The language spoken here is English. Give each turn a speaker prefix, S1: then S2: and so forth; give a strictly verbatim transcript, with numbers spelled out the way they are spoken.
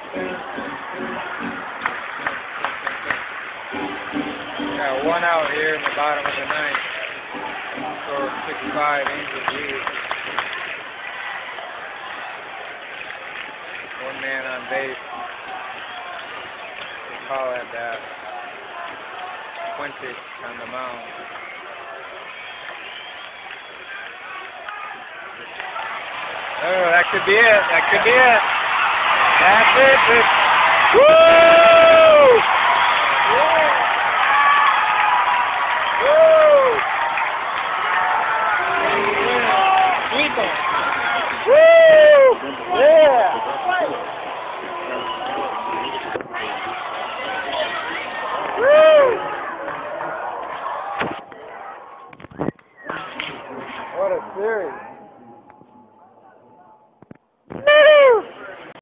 S1: Got one out here in the bottom of the ninth. Score six five, Angels lead. One man on base. They call that that. Quincy on the mound. Oh, that could be it. That could be it. That's it. It's, woo! Woo! Woo! Sweet ball. Woo!